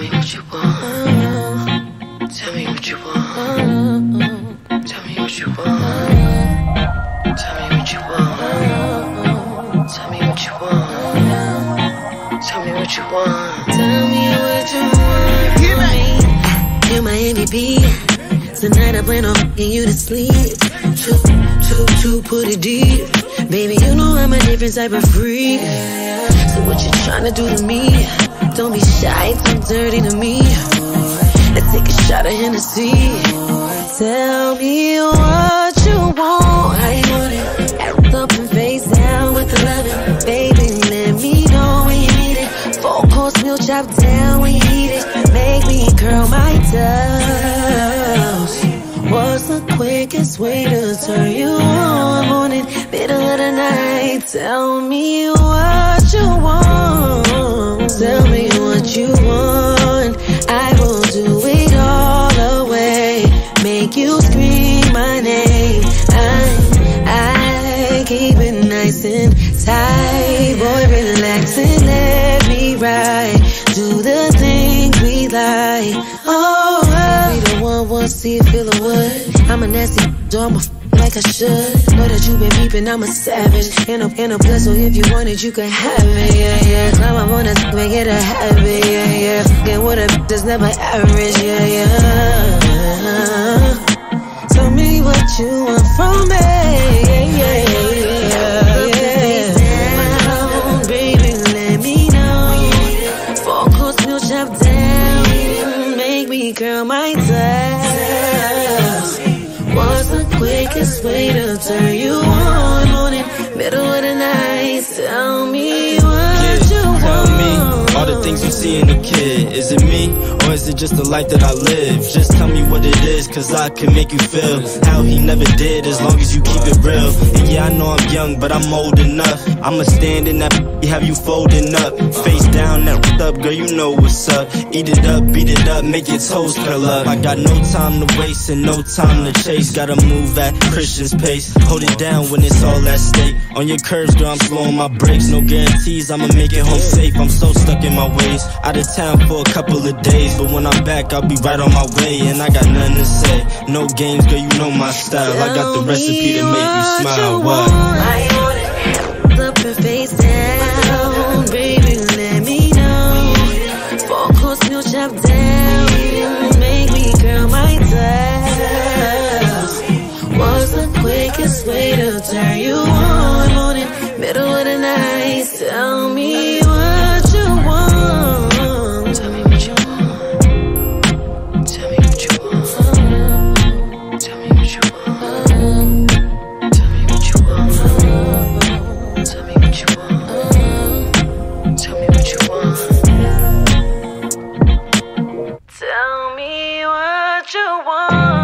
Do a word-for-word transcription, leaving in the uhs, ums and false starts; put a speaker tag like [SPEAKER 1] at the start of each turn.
[SPEAKER 1] me what you want. Tell me what you want. Tell me what you want. Tell me what you want. Tell me what you want. Tell me what you want. Tell me what you want from me. You're my M V P. Tonight I plan on getting you to sleep. Two, two, two, put it deep. Baby, you know I'm a different type of freak. So what you tryna do to me? Don't be shy, too dirty to me. Let's take a shot of Hennessy. Tell me what you want. How you want it? Up and face down with the loving. Baby, let me know when you need it. Four course meal chopped down when you eat it. Make me curl my toes. What's the quickest way to turn you on? Morning, middle of the night. Tell me what you want. Tell me what you want. I will do it all the way. Make you scream my name. I, I keep it nice and tight. Boy, relax and let me ride. Do the things we like. Oh, oh. We the one, one, see it, feel the wood. I'm a nasty, so I'm a f like I should. Know that you been peeping, I'm a savage. And a, and a plus, so if you want it, you can have it, yeah, yeah. Climb up on that, make it a habit, yeah, yeah. Fucking with a bitch that's never average, yeah, yeah. Tell me what you want from me, yeah, yeah, yeah, yeah. Baby, let me know. Four course meal chopped down. Make me curl my toes. What's the quickest way to turn you on? Morning, middle of the night. Tell me what yeah, you want.
[SPEAKER 2] Tell me all the things you see in the kid. Is it me, or is it just the life that I live? Just tell me what it is, cause I can make you feel how he never did, as long as you keep it real. And yeah, I know I'm young, but I'm old enough. I'ma stand in that have you folding up, face down, that up, girl, you know what's up. Eat it up, beat it up, make your toes curl up. I got no time to waste and no time to chase. Gotta move at Christian's pace. Hold it down when it's all at stake. On your curves, girl, I'm slowing my brakes. No guarantees, I'ma make it home safe. I'm so stuck in my ways. Out of town for a couple of days, but when I'm back, I'll be right on my way. And I got nothing to say. No games, girl, you know my style. I got the recipe to make you smile. What?
[SPEAKER 1] I want it. Up and face down. Baby, let me know. Four course meal chopped down. Make me curl my toes. What's the quickest way to turn you on? Morning, middle of the night. Tell me what you want. Tell me what you want. Tell me what you want. Tell me what you want. Tell me what you want. Tell me what you want. Tell me what you want. Tell me what you want.